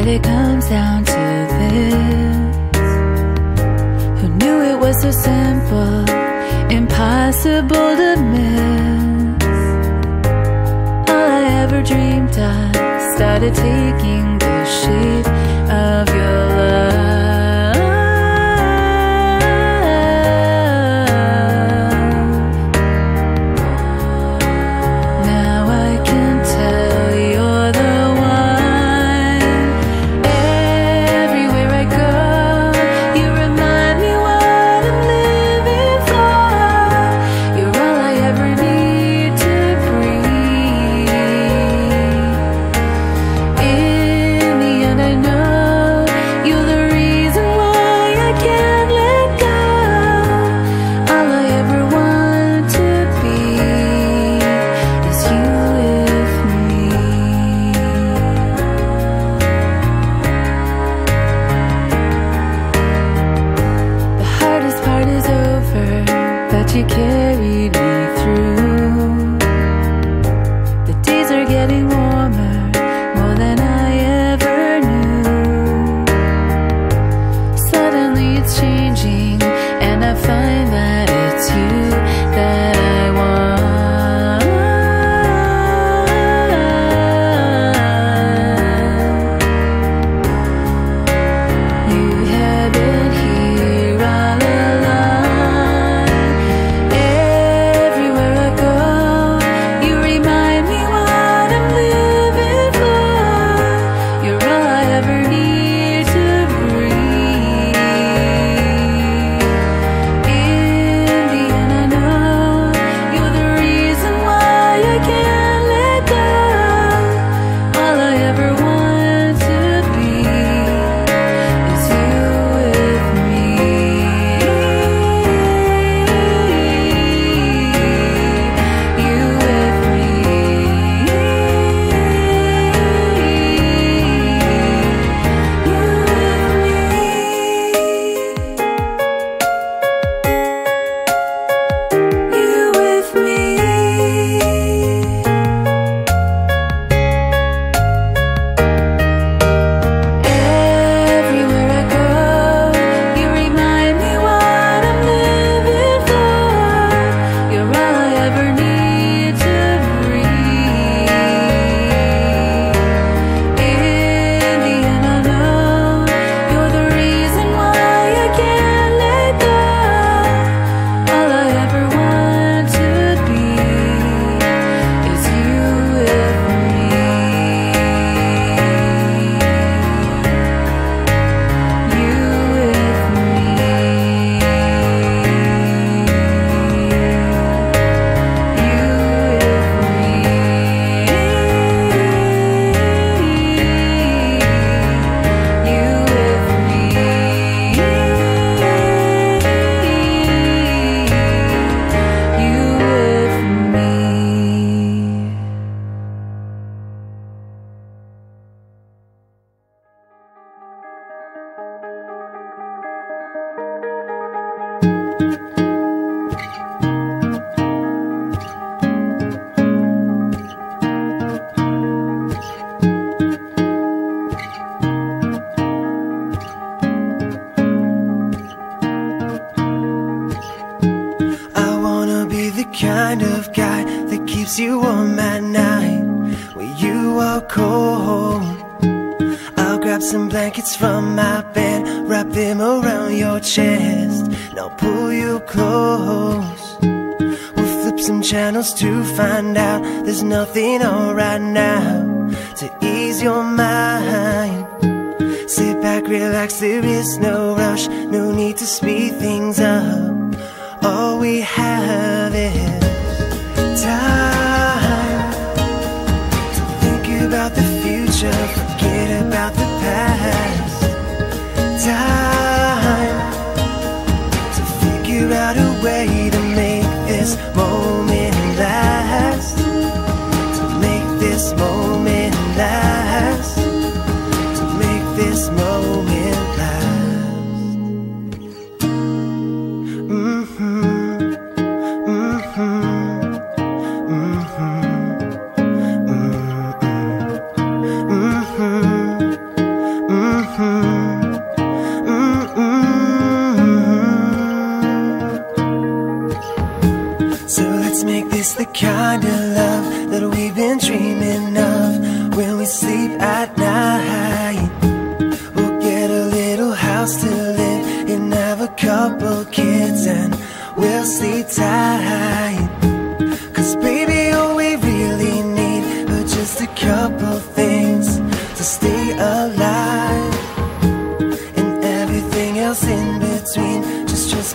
but it comes down to this. Who knew it was so simple, impossible to miss? All I ever dreamed of started taking the shape of your love. You carried me through. The days are getting warmer, more than I ever knew. Suddenly it's changing, and I find that it's you that I want. You have been here all along. Everywhere I go, you remind me what I'm living for. You're all I ever need to breathe. In the end, I know you're the reason why I can't let go. All I ever want to be is you with me. You with me. You with me. You with me. Everywhere I go, you remind me what I'm living for. You're all I ever need to breathe. In the end, I know you're the reason why I can't let go. All I ever want to be is you with me. You with I wanna be the kind of guy that keeps you warm at night when you are cold. I'll grab some blankets from my bed, wrap them around your chest, and I'll pull you close. We'll flip some channels to find out there's nothing on right now to ease your mind. Sit back, relax, there is no rush, no need to speed things up. All we have is time to think about the future, forget about the past. Time to figure out a way to make this moment last. To make this moment last. To make this moment last.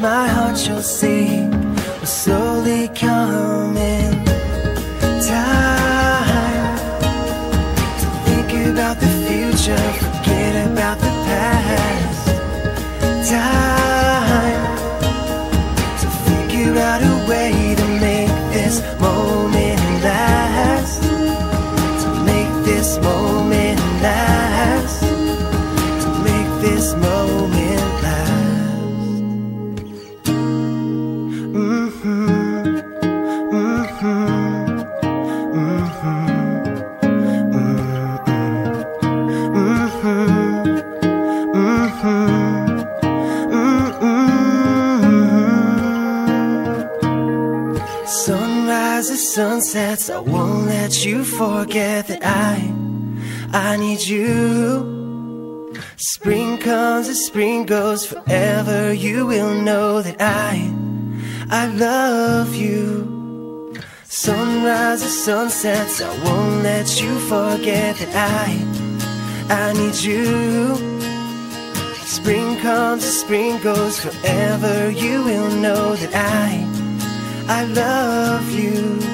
my heart shall sing, will slowly come in time to think about the future, forget about the past. Time to figure out a way to make this moment last, to make this moment last, to make this moment last. Sunrises, sunsets, I won't let you forget that I need you. Spring comes as spring goes, forever you will know that I love you. Sunrises, sunsets, I won't let you forget that I need you. Spring comes as spring goes, forever you will know that I love you.